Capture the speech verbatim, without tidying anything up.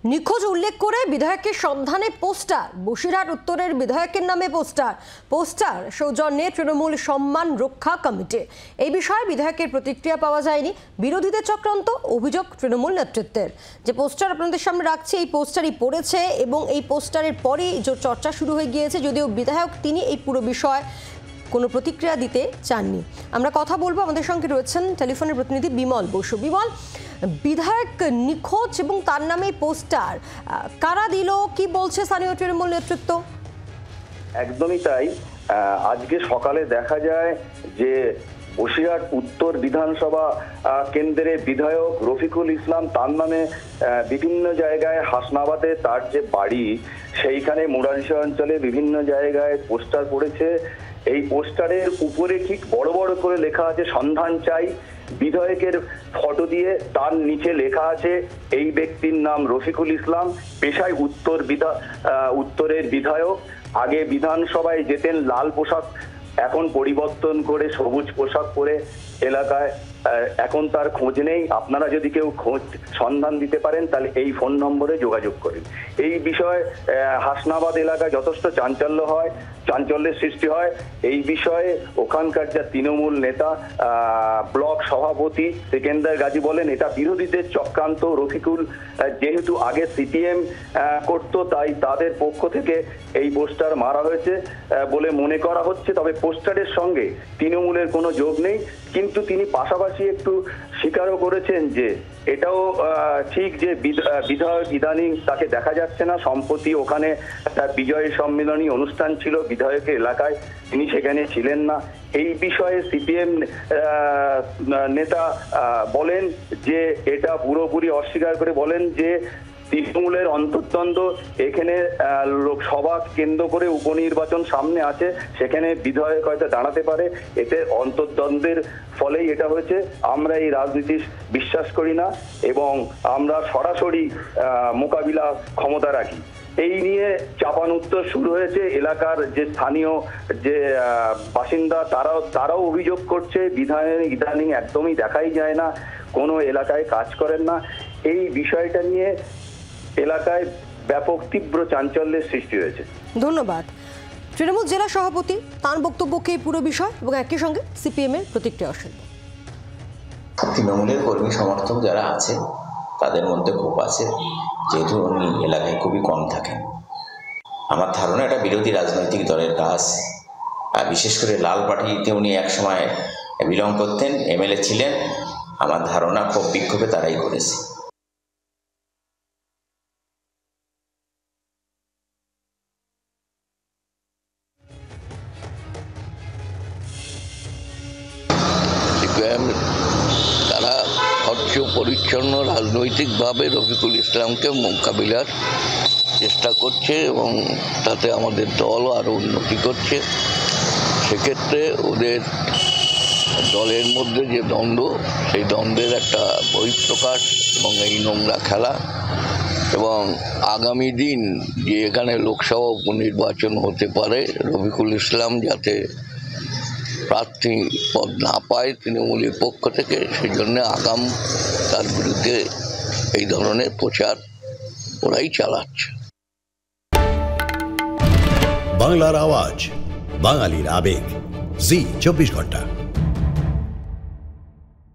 নিখোঁজ উল্লেখ করে বিধায়কের সন্ধানে পোস্টার, বসিরহাট উত্তরের বিধায়কের নামে পোস্টার পোস্টার সৌজন্যে তৃণমূল সম্মান রক্ষা কমিটি। এই বিষয়ে বিধায়কের প্রতিক্রিয়া পাওয়া যায়নি। বিরোধীদের চক্রান্ত, অভিযোগ তৃণমূল নেতৃত্বের। যে পোস্টার আপনাদের সামনে রাখছে, এই পোস্টারই পড়েছে এবং এই পোস্টারের পরেই যে চর্চা শুরু হয়ে গিয়েছে। যদিও বিধায়ক তিনি এই পুরো বিষয় কোনো প্রতিক্রিয়া দিতে চাননি। আমরা কথা বলবো, আমাদের সঙ্গে রয়েছেন টেলিফোনের প্রতিনিধি বিমল বসু। বিমল, বিধায়ক নিখোঁজ এবং তার নামে পোস্টার কারা দিল, কি বলছে স্থানীয় তৃণমূল নেতৃত্ব? একদমই তাই। আজকে সকালে দেখা যায় যে বসিরহাট উত্তর বিধানসভা কেন্দ্রের বিধায়ক রফিকুল ইসলাম, তার নামে বিভিন্ন জায়গায় হাসনাবাদে তার যে বাড়ি, সেইখানে মুরারিশা অঞ্চলে বিভিন্ন জায়গায় পোস্টার পড়েছে। এই পোস্টারের উপরে ঠিক বড় বড় করে লেখা আছে সন্ধান চাই। বিধায়কের ফটো দিয়ে তার নিচে লেখা আছে এই ব্যক্তির নাম রফিকুল ইসলাম, পেশায় উত্তর বিধা উত্তরের বিধায়ক। আগে বিধানসভায় যেতেন লাল পোশাক, এখন পরিবর্তন করে সবুজ পোশাক পরে এলাকায়। এখন তার খোঁজ নেই। আপনারা যদি কেউ খোঁজ সন্ধান দিতে পারেন তাহলে এই ফোন নম্বরে যোগাযোগ করেন। এই বিষয়ে হাসনাবাদ এলাকায় যথেষ্ট চাঞ্চল্য হয় চাঞ্চল্যের সৃষ্টি হয়। এই বিষয়ে ওখানকার যা তৃণমূল নেতা, ব্লক সভাপতি সেকেন্দার গাজী বলেন এটা বিরোধীদের চক্রান্ত। রফিকুল যেহেতু আগে সিপিএম করতো, তাই তাদের পক্ষ থেকে এই পোস্টার মারা হয়েছে বলে মনে করা হচ্ছে। তবে পোস্টারের সঙ্গে তৃণমূলের কোনো যোগ নেই, কিন্তু তিনি পাশাপাশি একটু স্বীকারও করেছেন যে এটাও ঠিক যে বিধায়ক ইদানিং তাকে দেখা যাচ্ছে না। সম্প্রতি ওখানে একটা বিজয় সম্মেলনী অনুষ্ঠান ছিল বিধায়কের এলাকায়, তিনি সেখানে ছিলেন না। এই বিষয়ে সিপিএম নেতা বলেন যে এটা পুরোপুরি অস্বীকার করে বলেন যে তৃণমূলের অন্তর্দ্বন্দ্ব। এখানে লোকসভা কেন্দ্র করে উপনির্বাচন সামনে আছে, সেখানে বিধায়ক হয়তো দাঁড়াতে পারে। এতে অন্তর্দ্বন্দ্বের ফলেই এটা হয়েছে। আমরা এই রাজনীতি বিশ্বাস করি না এবং আমরা সরাসরি মোকাবিলা ক্ষমতা রাখি। এই নিয়ে চাপান উত্তর শুরু হয়েছে। এলাকার যে স্থানীয় যে বাসিন্দা তারাও তারাও অভিযোগ করছে বিধায়ক ইদানিং একদমই দেখাই যায় না, কোনো এলাকায় কাজ করেন না। এই বিষয়টা নিয়ে এলাকায় ব্যাপক তীব্র চাঞ্চল্যের সৃষ্টি হয়েছে। ধন্যবাদ। তৃণমূল জেলা সভাপতি, তার বক্তব্যকে এই পুরো বিষয় এবং একই সঙ্গে সিপিএম এর প্রতিক্রিয়া শুনব। তৃণমূলের কর্মী সমর্থক যারা আছে তাদের মধ্যে ক্ষোভ আছে, যেহেতু উনি এলাকায় খুবই কম থাকেন। আমার ধারণা এটা বিরোধী রাজনৈতিক দলের কাজ। আর বিশেষ করে লাল পার্টিতে উনি একসময় বিলং করতেন, এমএলএ ছিলেন। আমার ধারণা ক্ষোভ বিক্ষোভে তারাই করেছে। তারা স্বচ্ছ পরিচ্ছন্ন রাজনৈতিকভাবে রফিকুল ইসলামকে মোকাবিলার চেষ্টা করছে এবং তাতে আমাদের দলও আরও উন্নতি করছে। সেক্ষেত্রে ওদের দলের মধ্যে যে দ্বন্দ্ব, সেই দ্বন্দ্বের একটা বহিঃপ্রকাশ এবং এই নোংরা খেলা। এবং আগামী দিন যে এখানে লোকসভা উপনির্বাচন হতে পারে, রফিকুল ইসলাম যাতে প্রার্থী পদ না পায় তৃণমূলের পক্ষ থেকে, সেই জন্য আগাম তার বিরুদ্ধে এই ধরনের প্রচার ওরাই চালাচ্ছে। বাংলার আওয়াজ, বাঙালির আবেগ, জি চব্বিশ ঘন্টা।